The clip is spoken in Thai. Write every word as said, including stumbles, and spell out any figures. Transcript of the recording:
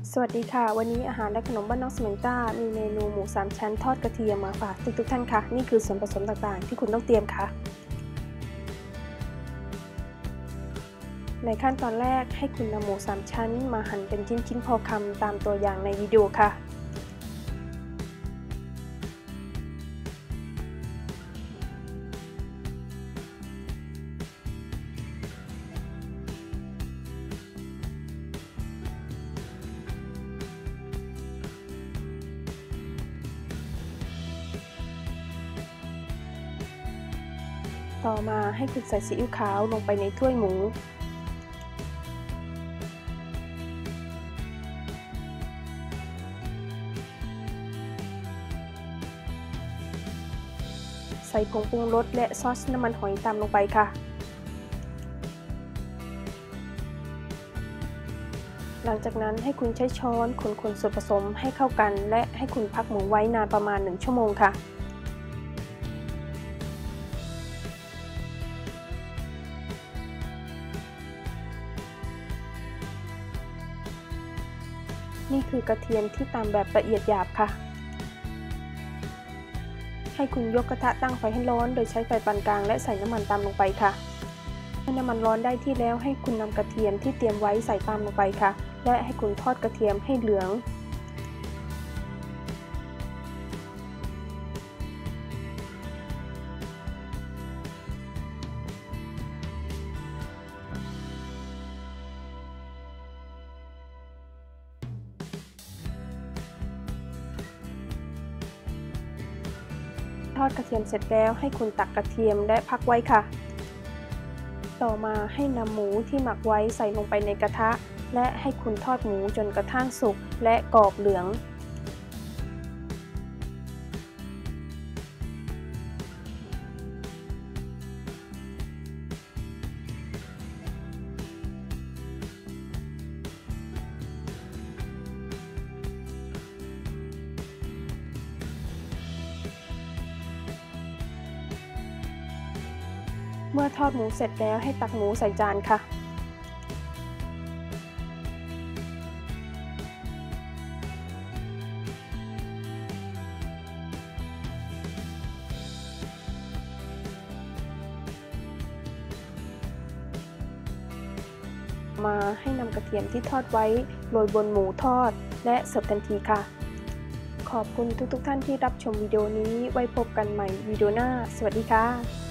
สวัสดีค่ะวันนี้อาหารและขนมบ้านนอกสเมนต้ามีเมนูหมูสามชั้นทอดกระเทียมมาฝากทุกทุกท่านค่ะนี่คือส่วนผสมต่างๆที่คุณต้องเตรียมค่ะในขั้นตอนแรกให้คุณนำหมูสามชั้นมาหั่นเป็นชิ้นๆพอคำตามตัวอย่างในวิดีโอค่ะต่อมาให้คุณใส่ซีอิ๊วขาวลงไปในถ้วยหมูใส่ผงปรุงรสและซอสน้ำมันหอยตามลงไปค่ะหลังจากนั้นให้คุณใช้ช้อนคนๆส่วนผสมให้เข้ากันและให้คุณพักหมูไว้นานประมาณหนึ่งชั่วโมงค่ะนี่คือกระเทียมที่ตำแบบละเอียดหยาบค่ะให้คุณยกกระทะตั้งไฟให้ร้อนโดยใช้ไฟปานกลางและใส่น้ำมันตามลงไปค่ะเมื่อน้ำมันร้อนได้ที่แล้วให้คุณนำกระเทียมที่เตรียมไว้ใส่ตามลงไปค่ะและให้คุณทอดกระเทียมให้เหลืองทอดกระเทียมเสร็จแล้วให้คุณตักกระเทียมและพักไว้ค่ะต่อมาให้นำหมูที่หมักไว้ใส่ลงไปในกระทะและให้คุณทอดหมูจนกระทั่งสุกและกรอบเหลืองเมื่อทอดหมูเสร็จแล้วให้ตักหมูใส่จานค่ะมาให้นำกระเทียมที่ทอดไว้โรยบนหมูทอดและเสิร์ฟทันทีค่ะขอบคุณทุกๆท่านที่รับชมวิดีโอนี้ไว้พบกันใหม่วิดีโอหน้าสวัสดีค่ะ